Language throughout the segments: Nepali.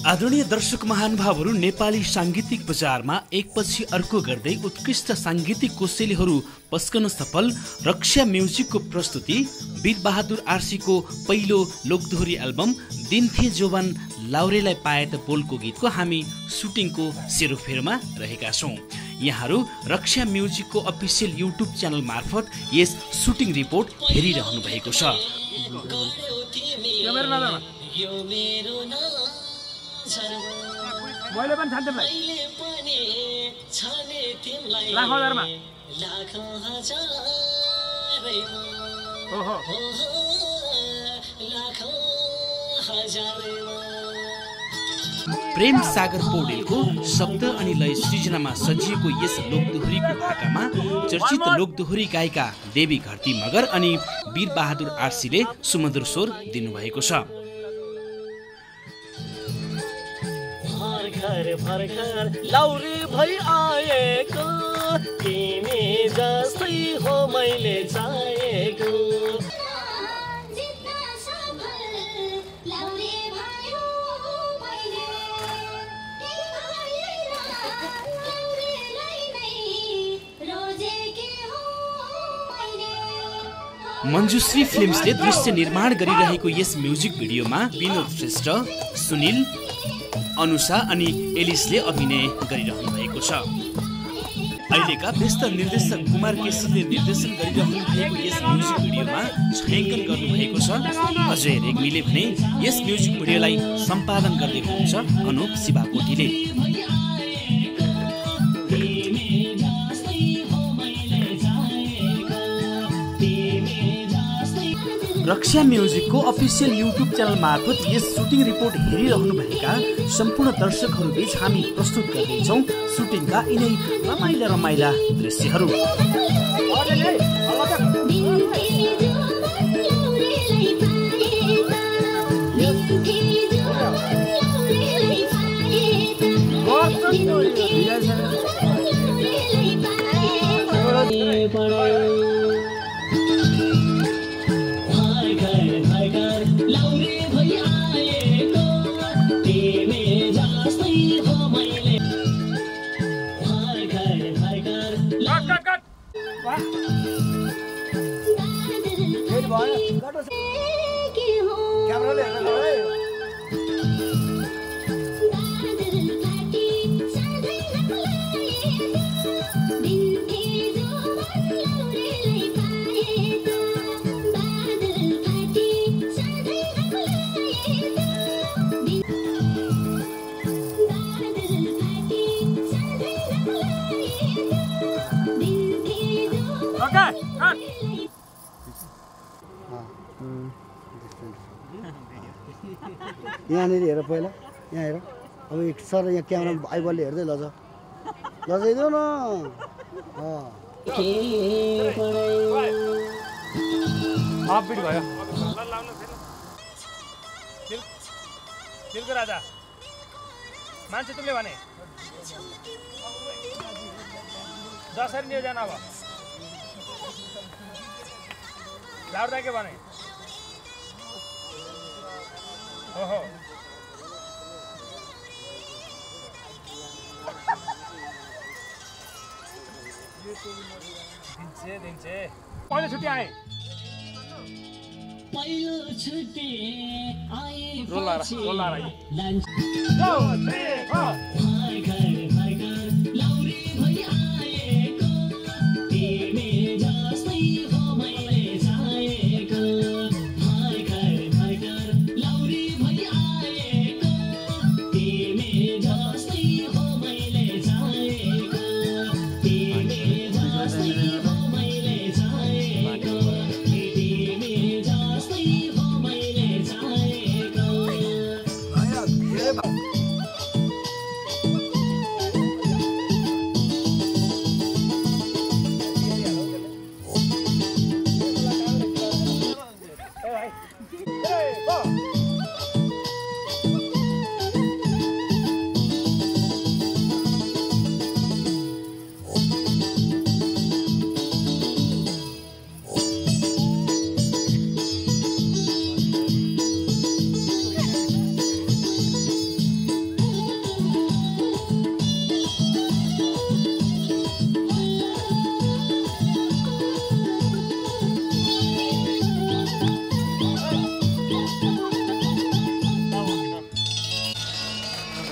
आदरणीय दर्शक महानुभावहरू, नेपाली साङ्गीतिक बजारमा एकपछि अर्को गर्दै उत्कृष्ट साङ्गीतिक कोसेलीहरू पस्कन सफल रक्षा म्युजिकको प्रस्तुति वीरबहादुर आरसीको पहिलो लोकदोहोरी एल्बम दिन थे जोवन लाउरेलाई पाए त बोलको गीतको हामी सुटिङको सेरोफेरोमा रहेका छौँ। यहाँहरू रक्षा म्युजिकको अफिसियल युट्युब च्यानल मार्फत यस सुटिङ रिपोर्ट हेरिरहनु भएको छ। मैले पनि छान्थे भाइ लाख हजारमा ओहो प्रेम सागर पौडेलको शब्द अनि लय सृजनामा सजिएको यस लोकदोहोरीको भाकामा चर्चित लोकदोहोरी गायिका देवी घरती मगर अनि वीरबहादुर आरसीले सुमधुर स्वर दिनुभएको छ। भर्खर लाउरे भई आएको तिमी जस्तै हो मैले चाहेको मञ्जुश्री फिल्म्सले दृश्य निर्माण गरिरहेको यस म्युजिक भिडियोमा विनोद श्रेष्ठ, सुनिल, अनुषा अनि एलिसले अभिनय गरिरहनु भएको छ। अहिलेका व्यस्त निर्देशक कुमार केसीले निर्देशन गरिरहनु भएको यस म्युजिक भिडियोमा छायाङ्कन गर्नुभएको छ। अजय रेग्मीले भने यस म्युजिक भिडियोलाई सम्पादन गर्दै हुनुहुन्छ अनुप शिवाकोटीले। रक्षा म्युजिकको अफिसियल युट्युब च्यानल मार्फत यस सुटिङ रिपोर्ट हेरिरहनुभएका सम्पूर्ण दर्शकहरूबीच हामी प्रस्तुत गर्दैछौँ सुटिङका यिनै रमाइला दृश्यहरू। यहाँनिर हेर पहिला, यहाँ हेर। अब सर यहाँ क्यामेरा आइबलले हेर्दै लजाइदेऊ न। अपबिट भयो दिलको राजा मान्छे तिमीले भने जसरी नियोजन अब लाउडा के भने ओहो दिन्छे पहिलो छुट्टी आए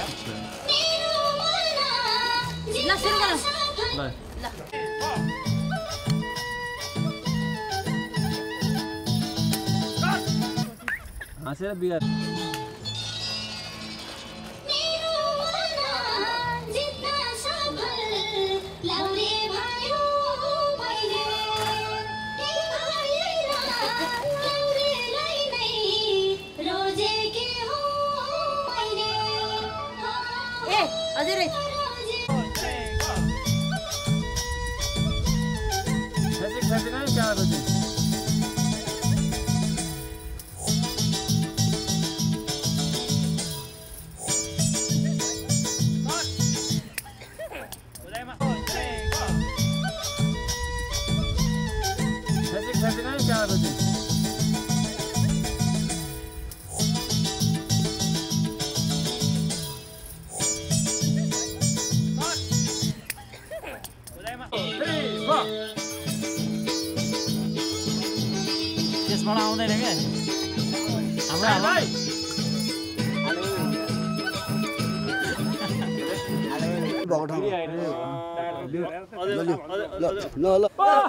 ल सुरु गरौँ ल हाँसेर बिगार ए हजुर त्यसबाट आउँदैन क्या ल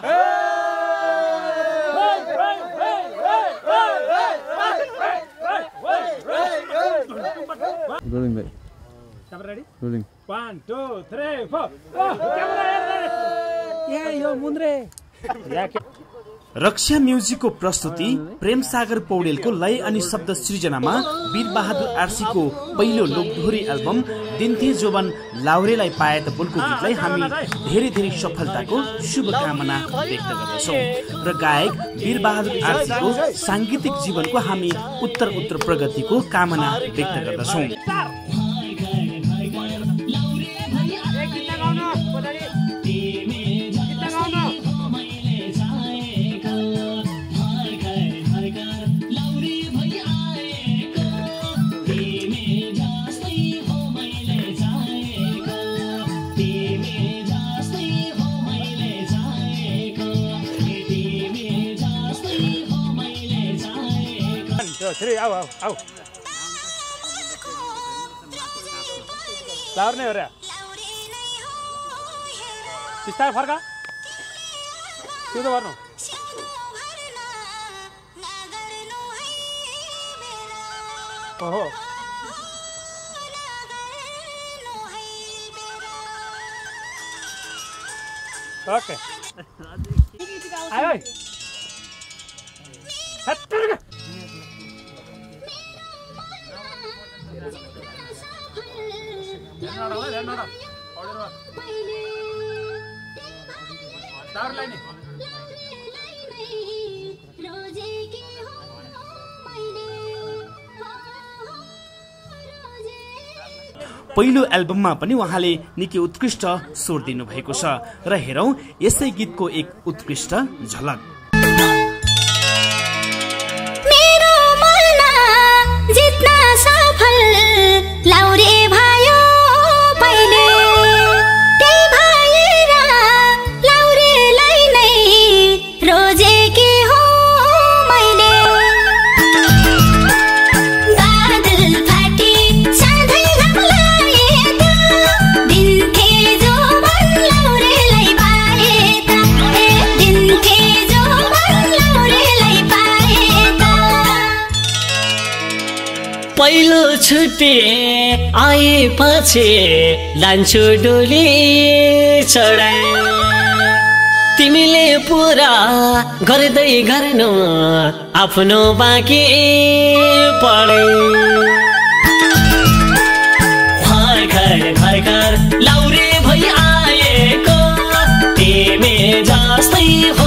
रोलिङ भाइ रेडी रोलिङ 1 2 3 4 क्यामेरा हेर्दै यो मुन्द्रे रक्षा म्युजिकको प्रस्तुति प्रेम सागर पौडेलको लय अनि शब्द सृजनामा वीरबहादुर आरसीको पहिलो लोकधोरी एल्बम दिन्थे जोबन लाउरेलाई पाए त बोलको गीतलाई हामी धेरै धेरै सफलताको शुभकामना व्यक्त गर्दछौँ र गायक वीरबहादुर आरसीको सांगीतिक जीवनको हामी उत्तर प्रगतिको कामना व्यक्त गर्दछौँ। आऊ फ्लावर नै हो र बिस्तार फर्का त्यो त गर्नु ओहो ओके आयो हत्तर पहिलो एल्बममा पनि उहाँले निकै उत्कृष्ट स्वर दिनुभएको छ र हेरौं यसै गीतको एक उत्कृष्ट झलक। मेरो मनमा जित्न सफल लाउरे भयो पहिले त्यही भएर लाउरेलाई नै रोजेकी हो मैले बादल फाटी सधैँ घमलाए त दिन्थे जो मन लाउरेलाई पाए त दिन्थे जो मन लाउरेलाई पाए त पहिलो छुट्टी आएपछि लान्छु डोली चढाए तिमीले पुरा गर्दै गर्नु आफ्नो बाँकी पढे भर्खर लाउरे भई आएको तिमी जस्तै